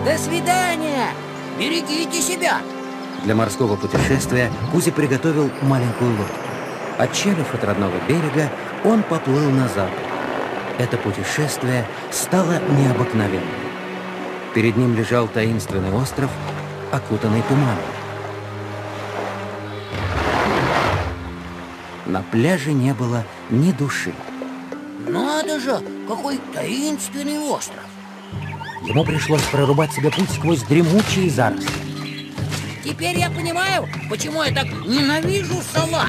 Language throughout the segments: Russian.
До свидания! Берегите себя! Для морского путешествия Кузя приготовил маленькую лодку. Отчалив от родного берега, он поплыл на запад. Это путешествие стало необыкновенным. Перед ним лежал таинственный остров, окутанный туманом. На пляже не было ни души. Надо же, какой таинственный остров! Ему пришлось прорубать себе путь сквозь дремучие заросли. Теперь я понимаю, почему я так ненавижу салат.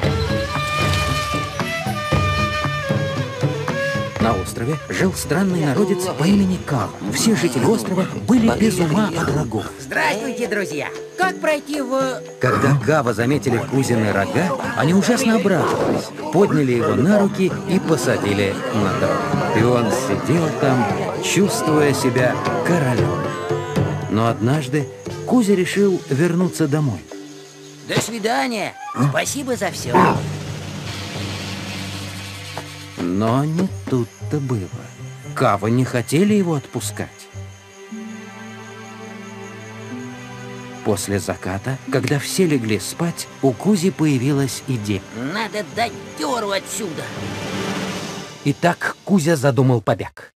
На острове жил странный народец по имени Кава. Все жители острова были без ума от рогов. Здравствуйте, друзья! Как пройти в... Когда Кава заметили Кузины рога, они ужасно обрадовались, подняли его на руки и посадили на трон. И он сидел там, чувствуя себя королем. Но однажды Кузя решил вернуться домой. До свидания! Спасибо за все. Но не тут-то было. Кавы не хотели его отпускать. После заката, когда все легли спать, у Кузи появилась идея. Надо дать дёру отсюда. Итак, Кузя задумал побег.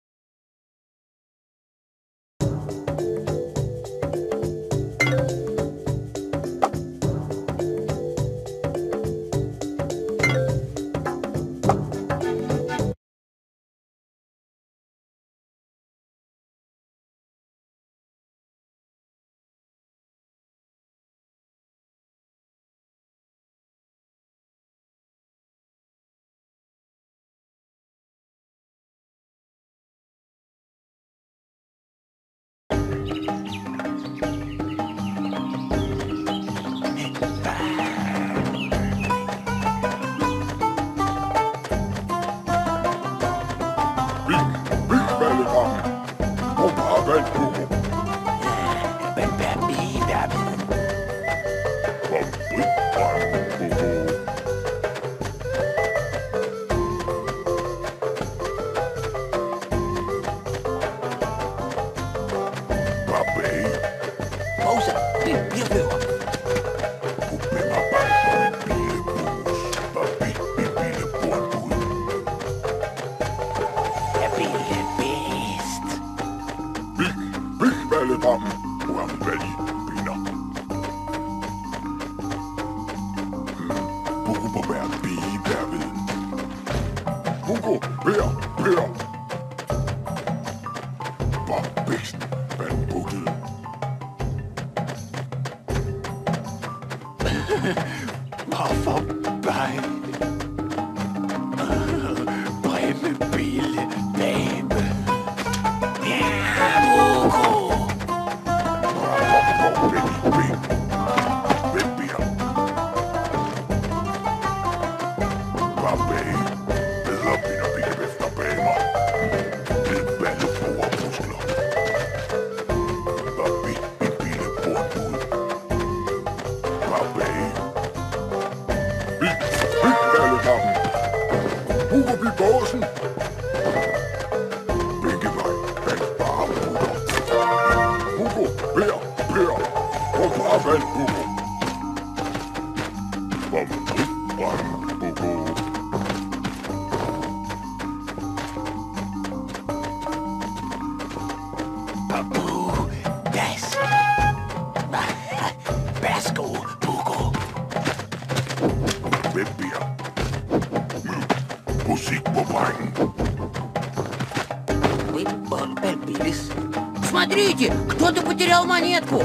Смотрите, кто-то потерял монетку.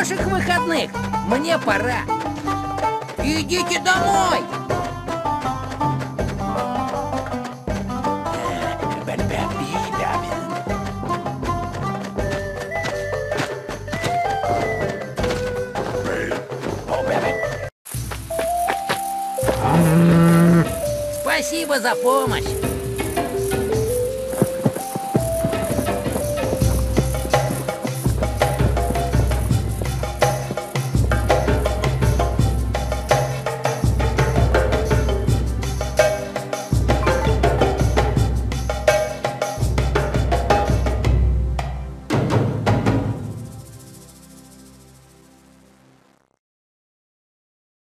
хороших выходных. Мне пора. Идите домой. Спасибо за помощь.